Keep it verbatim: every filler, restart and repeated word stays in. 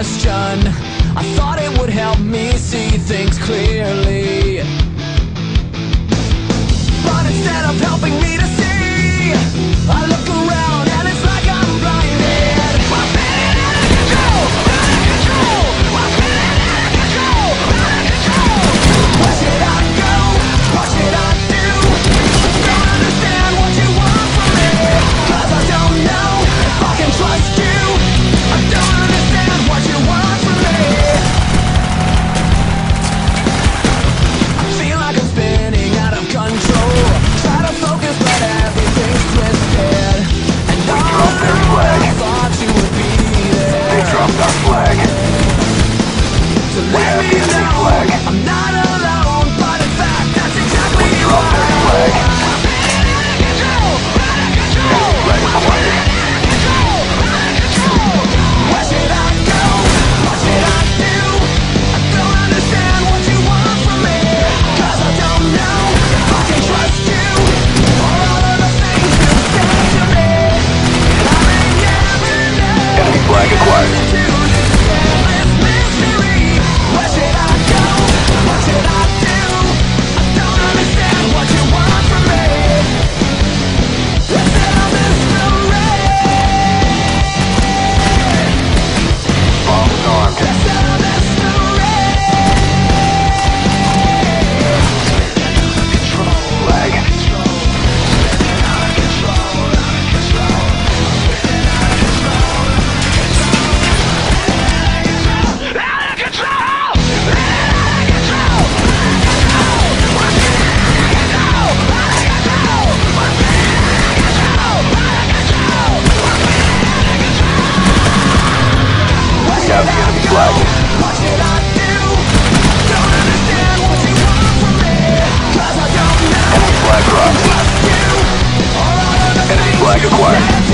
question. I thought it would help me see things clearly, but instead of helping me to see, I look around and it's like I'm blinded. I'm feeling out of control, out of control. I'm feeling out of control, out of control. Where should I go? What should I do? I don't understand what you want from me, 'cause I don't know if I can trust you. I don't understand what you want from me. I feel like I'm spinning out of control. Try to focus but everything's twisted, and all along I thought you would be there. They dropped our flag. To let me know I'm not alone, but in fact that's exactly We dropped why. their flag. I'm feeling out of control, out of control. Flag acquired. Where should I go? What should I do? I don't understand what you want from me, 'cause I don't know if I can trust you, or all of the things you said to me. I may never know. Enemy flag acquired. To this endless mystery. Where should I go? What should I do? I don't understand what you want from me. It's a mystery. Bombs armed. It's a mystery. Flag. We have the enemy flag. What should I do? I don't understand what you want from me, 'cause I don't know Enemy flag dropped. trust you, or all of the Enemy things flag you acquired. said